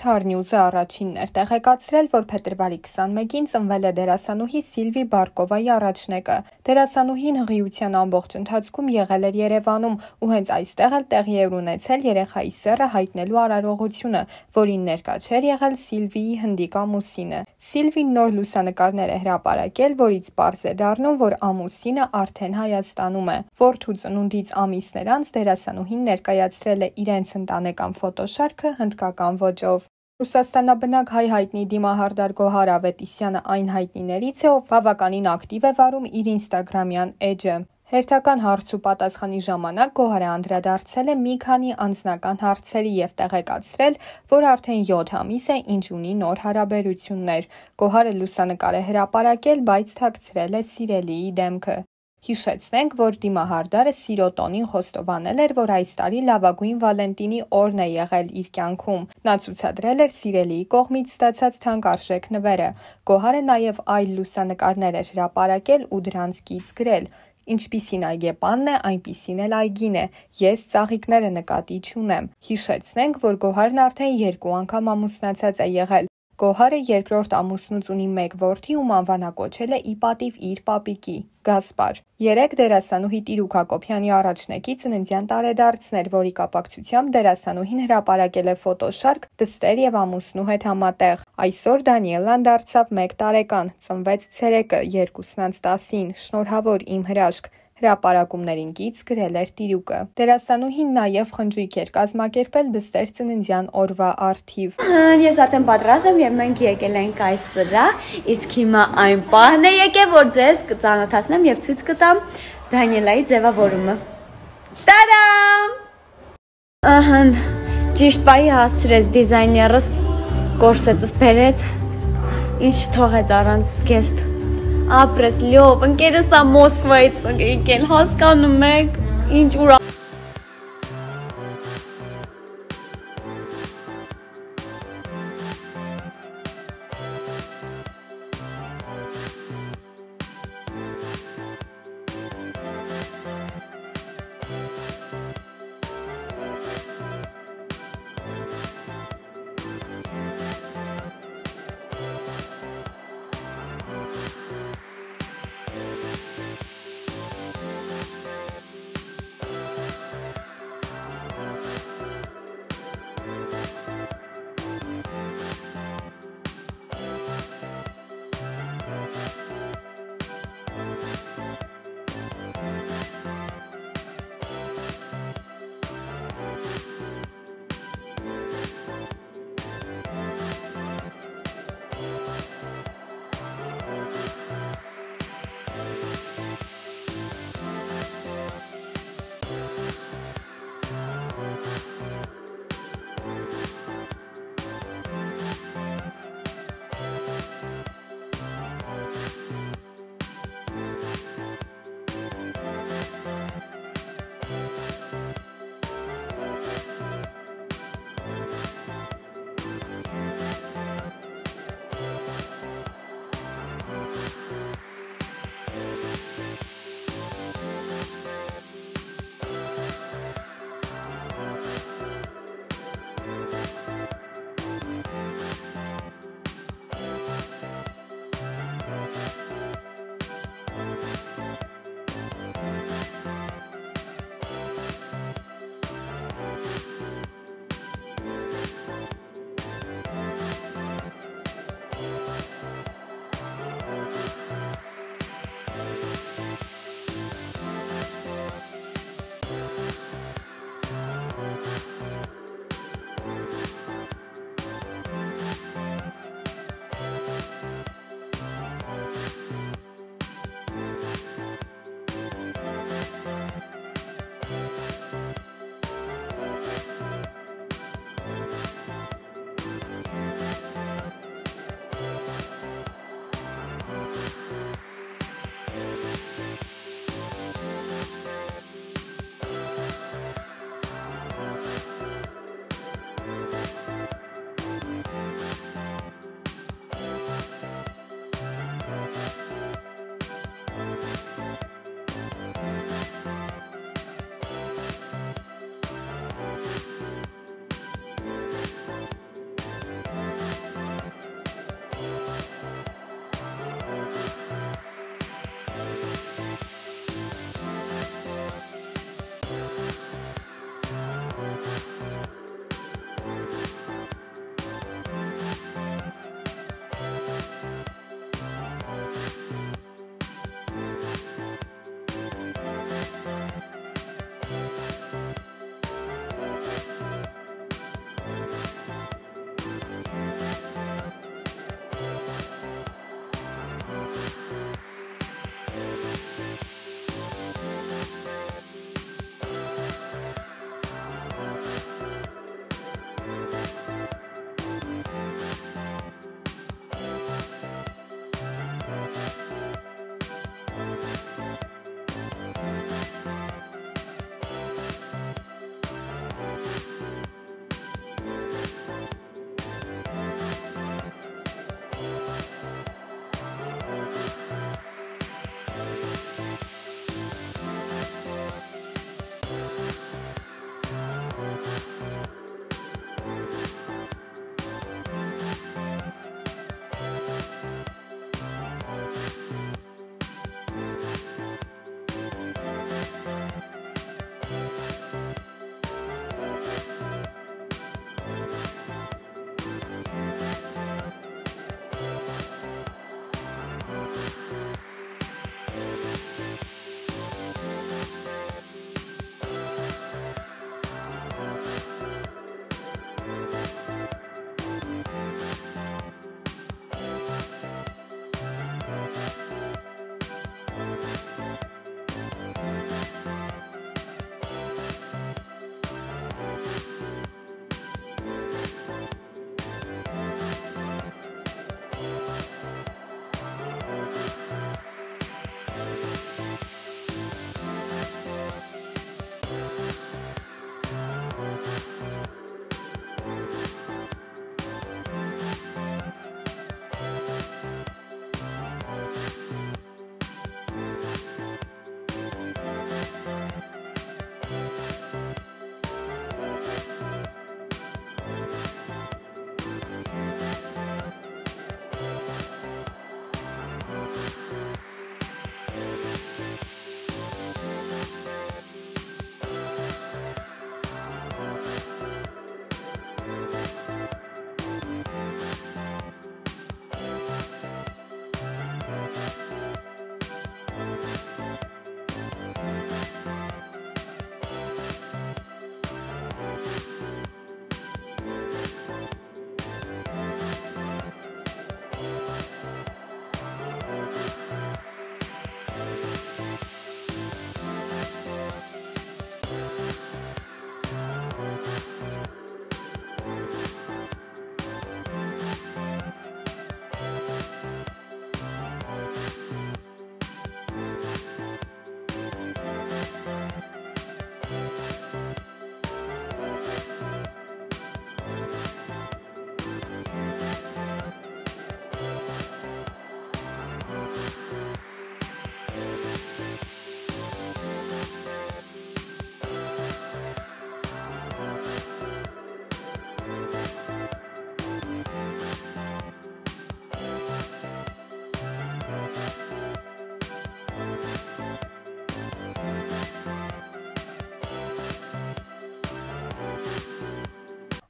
Star News-ը առաջինն էր տեղեկացրել, որ փետրվարի 21-ին ծնվել է դերասանուհի Սիլվի Բարկովայի առաջնեկը։ Դերասանուհին հղիության ամբողջ ընթացքում եղել էր Երևանում ու հենց այստեղ էլ տեղի էր ունեցել երեխայի սեռը հայտնելու արարողությունը, որին ներկա չէր եղել Սիլվիի հնդիկ ամուսինը։ Սիլվին նոր լուսանկարներ է հրապարակել, որից պարզ է դառնում, որ ամուսինը արդեն Հայաստանում է։ Որդու ծնունդից ամիսներ անց դերասանուհին ներկայացրել է իրենց ընտանեկան ֆոտոշարքը հնդկական ոճով։ Ռուսաստանաբնակ հայտնի Դիմահարդար Գոհար Ավետիսյանը այն հայտնիներից է, ով բավականին ակտիվ է վարում իր ինստագրամյան էջը։ Հերթական հարց ու պատասխանի ժամանակ Գոհարը անդրադարձել է մի քանի անձնական հարցերի և տեղեկացրել, որ արդեն 7 ամիս է, ինչ ունի նոր հարաբերություններ։ Գոհարը լուսանկար է հրապարակել, բայց թաքցրել է սիրելիի դեմքը։ Հիշեցնենք, որ Դիմահարդարը սիրո տոնին խոստովանել էր, որ այս տարի լավագույն Վալենտինի օրն է եղել իր կյանքում։ Նա ցուցադրել էր սիրելիի կողմից ստացած թանկարժեք նվերը։ Գոհարը նաև այլ լուսանկարներ էր հրապարակել ու դրանց կից գրել. Ինչպիսին այգեպանն է, այնպիսին էլ այգին է։ Ես ծաղիկները նկատի չունեմ։ Հիշեցնենք, որ Գոհարն արդեն 2 անգամ ամուսնացած է եղել։ Գոհարը երկրորդ ամուսնուց ունի 1 որդի, ում անվանակոչել է ի պատիվ իր պապիկի՝ Գասպար։ Երեկ դերասանուհի Տիրուք Հակոբյանի առաջնեկի ծննդյան տարեդարձն էր, որի կապակցությամբ դերասանուհին հրապարակել է ֆոտոշարք դստեր և ամուսնու հետ համատեղ։ Այսօր Դանիելան դարձավ 1 տարեկան, ծնվեց ցերեկը 2:10-ին, շնորհավոր իմ հրաշք։ Հրապարակումներին կից գրել էր Տիրուկը։ Դերասանուհին նաև խնջույք էր կազմակերպել դստեր ծննդյան օրվա առթիվ։ Ես արդեն պատրաստ եմ և մենք եկել ենք այս սրա, իսկ հիմա այն պահն է եկել, որ ձեզ կծանոթացնեմ և ցույց կտամ Դանիելայի ձևավորումը։ Տադամ! Ահան, ճիշտ պահի հասցրեց դիզայներս, կորսետս բերեց, ինչ թողեց առանց զգեստ։ Ապրես լյով, ընկերս ա Մոսկվայից եկել, հասկանում եք, ինչ ուրա։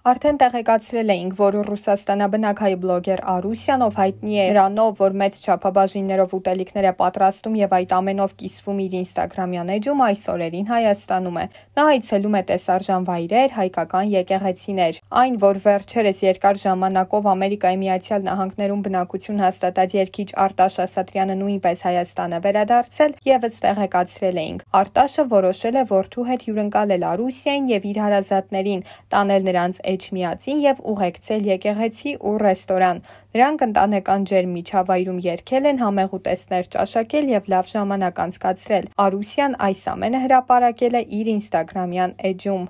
Արդեն տեղեկացրել էինք, որ Ռուսաստանաբնակ հայ բլոգեր Արուսյան, ով հայտնի է նրանով, որ մեծ չափաբաժիններով ուտելիքներ է պատրաստում եւ այդ ամենով կիսվում իր ինստագրամյան էջում, այսօրերին Հայաստանում է։ Նա այցելում է տեսարժան վայրեր, հայկական եկեղեցիներ։ Այն, որ վերջերս երկար ժամանակով Ամերիկայի Միացյալ Նահանգներում բնակություն հաստատած երգիչ Արտաշ Ասատրյանը նույնպես Հայաստան է վերադարձել, եւս տեղեկացրել էինք։ Արտաշը որոշել է որդու հետ հյուրընկալել Արուսիային եւ իր հարազատներին, տանել նրանց Էջմիածին եւ ուղեկցել եկեղեցի ու ռեստորան։ Նրանք ընտանեկան ջերմ միջավայրում երգել են, համեղ ուտեստներ ճաշակել եւ լավ ժամանակ անցկացրել։ Արուսյան այս ամենը հրապարակել է իր ինստագրամյան էջում։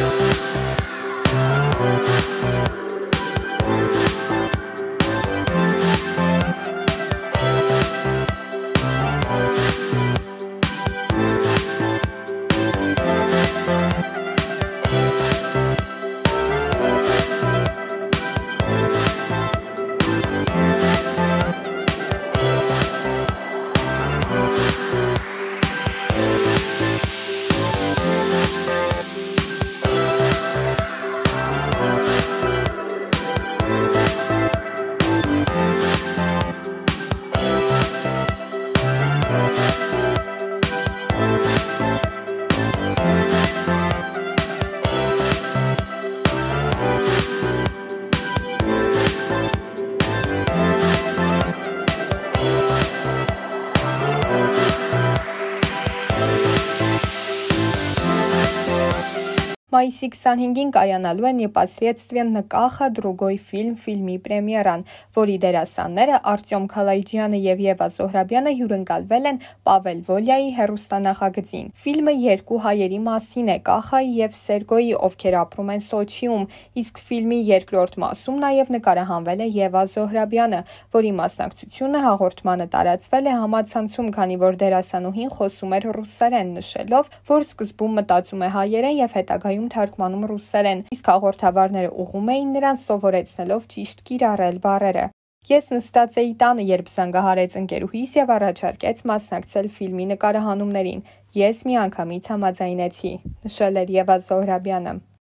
Մայիսի 25-ին կայանալու է «Непосредственно Կախա Другой film» ֆիլմի պրեմիերան, որի դերասանները Արտյոմ Քալայջյանը եւ Եվա Զոհրաբյանը հյուրընկալվել են Պավել Վոլյայի հեռուստանախագծին։ Ֆիլմը երկու հայերի մասին է՝ Կախայի եւ Սերգոյի, ովքեր ապրում են Սոչիում, իսկ ֆիլմի երկրորդ մասում նաեւ նկարահանվել է Եվա Զոհրաբյանը, որի մասնակցությունը հաղորդմանը տարածվել է համացանցում, քանի որ դերասանուհին խոսում էր ռուսերեն, նշելով, որ սկզբում մտածում է հայերեն եւ հետագայում թարգմանում ռուսերեն, իսկ հաղորդավարները ուղղում էին նրան սովորեցնելով ճիշտ կիրառել բառերը։ Ես նստած էի տանը, երբ զանգահարեց ընկերուհիս եւ առաջարկեց մասնակցել ֆիլմի նկարահանումներին։ Ես միանգամից համաձայնեցի, նշել էր Եվա Զոհրաբյանը։